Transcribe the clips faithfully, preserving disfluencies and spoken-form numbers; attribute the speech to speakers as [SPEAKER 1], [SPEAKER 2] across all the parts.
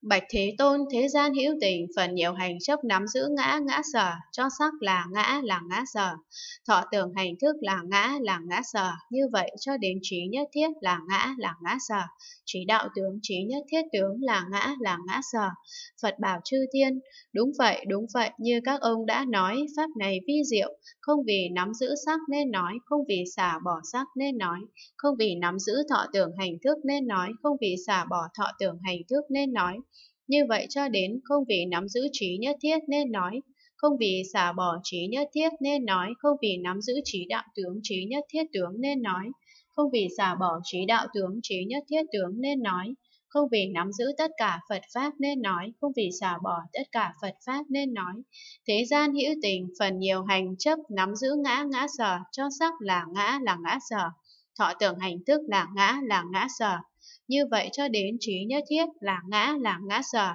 [SPEAKER 1] Bạch Thế Tôn, thế gian hữu tình, phần nhiều hành chấp nắm giữ ngã, ngã sở, cho sắc là ngã, là ngã sở, thọ tưởng hành thức là ngã, là ngã sở, như vậy cho đến trí nhất thiết là ngã, là ngã sở, trí đạo tướng, trí nhất thiết tướng là ngã, là ngã sở. Phật bảo chư thiên, đúng vậy, đúng vậy, như các ông đã nói, pháp này vi diệu, không vì nắm giữ sắc nên nói, không vì xả bỏ sắc nên nói, không vì nắm giữ thọ tưởng hành thức nên nói, không vì xả bỏ thọ tưởng hành thức nên nói. Như vậy cho đến không vì nắm giữ trí nhất thiết nên nói, không vì xả bỏ trí nhất thiết nên nói, không vì nắm giữ trí đạo tướng trí nhất thiết tướng nên nói, không vì xả bỏ trí đạo tướng trí nhất thiết tướng nên nói, không vì nắm giữ tất cả Phật Pháp nên nói, không vì xả bỏ tất cả Phật Pháp nên nói. Thế gian hữu tình, phần nhiều hành chấp nắm giữ ngã, ngã sở, cho sắc là ngã, là ngã sở, thọ tưởng hành thức là ngã, là ngã sở. Như vậy cho đến trí nhất thiết là ngã, là ngã sở.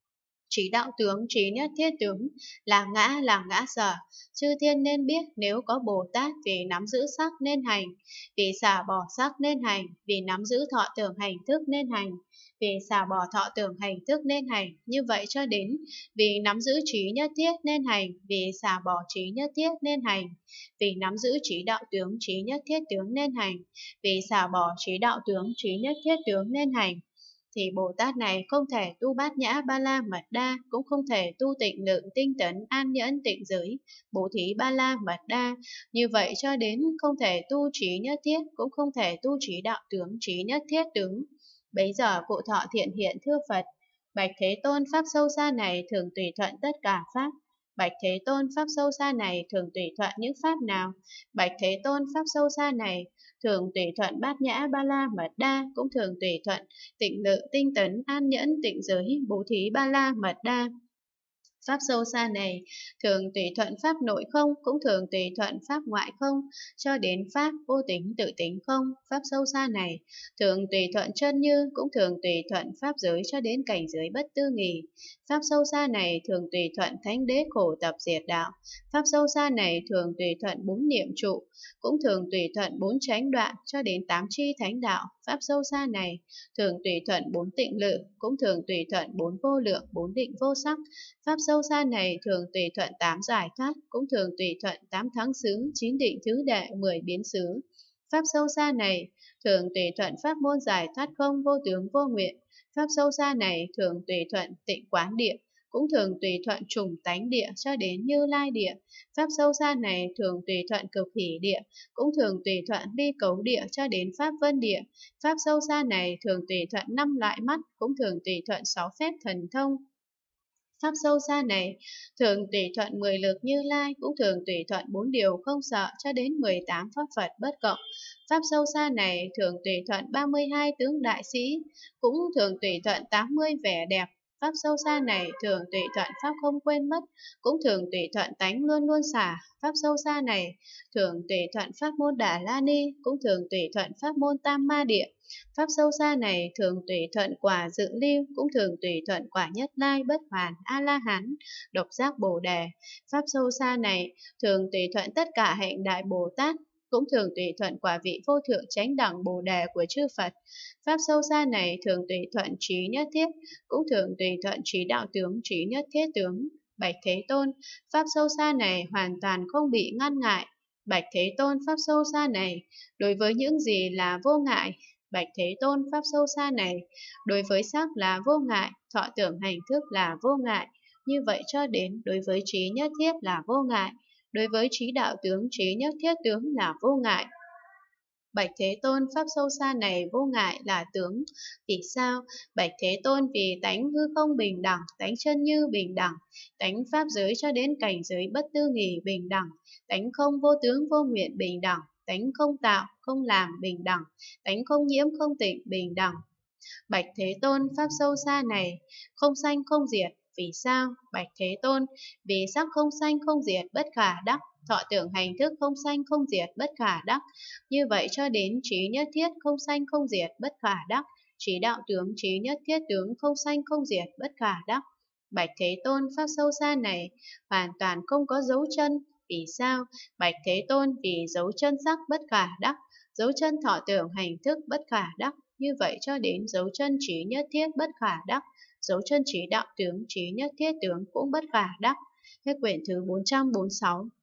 [SPEAKER 1] Trí đạo tướng, trí nhất thiết tướng là ngã, là ngã sở. Chư thiên nên biết, nếu có Bồ Tát vì nắm giữ sắc nên hành, vì xả bỏ sắc nên hành, vì nắm giữ thọ tưởng hành thức nên hành, vì xả bỏ thọ tưởng hành thức nên hành. Như vậy cho đến vì nắm giữ trí nhất thiết nên hành, vì xả bỏ trí nhất thiết nên hành, vì nắm giữ trí đạo tướng trí nhất thiết tướng nên hành, vì xả bỏ trí đạo tướng trí nhất thiết tướng nên hành, thì Bồ Tát này không thể tu bát nhã ba la mật đa, cũng không thể tu tịnh lượng tinh tấn an nhẫn tịnh giới, bố thí ba la mật đa. Như vậy cho đến không thể tu trí nhất thiết, cũng không thể tu trí đạo tướng trí nhất thiết tướng. Bấy giờ cụ thọ thiện hiện thưa Phật: Bạch Thế Tôn, pháp sâu xa này thường tùy thuận tất cả pháp. Bạch Thế Tôn, pháp sâu xa này thường tùy thuận những pháp nào? Bạch Thế Tôn, pháp sâu xa này thường tùy thuận bát nhã ba la mật đa, cũng thường tùy thuận tịnh lự tinh tấn an nhẫn tịnh giới bố thí ba la mật đa. Pháp sâu xa này thường tùy thuận pháp nội không, cũng thường tùy thuận pháp ngoại không, cho đến pháp vô tính tự tính không. Pháp sâu xa này thường tùy thuận chân như, cũng thường tùy thuận pháp giới cho đến cảnh giới bất tư nghì. Pháp sâu xa này thường tùy thuận thánh đế khổ tập diệt đạo. Pháp sâu xa này thường tùy thuận bốn niệm trụ, cũng thường tùy thuận bốn chánh đoạn cho đến tám chi thánh đạo. Pháp sâu xa này thường tùy thuận bốn tịnh lự, cũng thường tùy thuận bốn vô lượng, bốn định vô sắc. Pháp sâu xa này thường tùy thuận tám giải thoát, cũng thường tùy thuận tám thắng xứ, chín định thứ đệ, mười biến xứ. Pháp sâu xa này thường tùy thuận pháp môn giải thoát không, vô tướng vô nguyện. Pháp sâu xa này thường tùy thuận tịnh quán địa, cũng thường tùy thuận trùng tánh địa cho đến Như Lai địa. Pháp sâu xa này thường tùy thuận cực hỷ địa, cũng thường tùy thuận ly cấu địa cho đến Pháp vân địa. Pháp sâu xa này thường tùy thuận năm loại mắt, cũng thường tùy thuận sáu phép thần thông. Pháp sâu xa này thường tùy thuận mười lực Như Lai, cũng thường tùy thuận bốn điều không sợ cho đến mười tám pháp Phật bất cộng. Pháp sâu xa này thường tùy thuận ba mươi hai tướng đại sĩ, cũng thường tùy thuận tám mươi vẻ đẹp. Pháp sâu xa này thường tùy thuận pháp không quên mất, cũng thường tùy thuận tánh luôn luôn xả. Pháp sâu xa này thường tùy thuận pháp môn Đà La Ni, cũng thường tùy thuận pháp môn Tam Ma Địa. Pháp sâu xa này thường tùy thuận quả dự lưu, cũng thường tùy thuận quả Nhất Lai, Bất Hoàn, A La Hán, Độc Giác Bồ Đề. Pháp sâu xa này thường tùy thuận tất cả hạnh đại Bồ Tát, cũng thường tùy thuận quả vị vô thượng chánh đẳng Bồ Đề của chư Phật. Pháp sâu xa này thường tùy thuận trí nhất thiết, cũng thường tùy thuận trí đạo tướng trí nhất thiết tướng. Bạch Thế Tôn, pháp sâu xa này hoàn toàn không bị ngăn ngại. Bạch Thế Tôn, pháp sâu xa này đối với những gì là vô ngại. Bạch Thế Tôn, pháp sâu xa này đối với sắc là vô ngại, thọ tưởng hành thức là vô ngại. Như vậy cho đến đối với trí nhất thiết là vô ngại, đối với trí đạo tướng trí nhất thiết tướng là vô ngại. Bạch Thế Tôn, pháp sâu xa này vô ngại là tướng. Vì sao? Bạch Thế Tôn, vì tánh hư không bình đẳng, tánh chân như bình đẳng, tánh pháp giới cho đến cảnh giới bất tư nghì bình đẳng, tánh không vô tướng vô nguyện bình đẳng, tánh không tạo, không làm bình đẳng, tánh không nhiễm không tịnh bình đẳng. Bạch Thế Tôn, pháp sâu xa này không sanh không diệt. Vì sao? Bạch Thế Tôn, vì sắc không sanh không diệt bất khả đắc, thọ tưởng hành thức không sanh không diệt bất khả đắc. Như vậy cho đến trí nhất thiết không sanh không diệt bất khả đắc, trí đạo tướng trí nhất thiết tướng không sanh không diệt bất khả đắc. Bạch Thế Tôn, pháp sâu xa này hoàn toàn không có dấu chân. Vì sao? Bạch Thế Tôn, vì dấu chân sắc bất khả đắc, dấu chân thọ tưởng hành thức bất khả đắc, như vậy cho đến dấu chân trí nhất thiết bất khả đắc, dấu chân trí đạo tướng trí nhất thiết tướng cũng bất khả đắc. Hết quyển thứ bốn trăm bốn mươi sáu.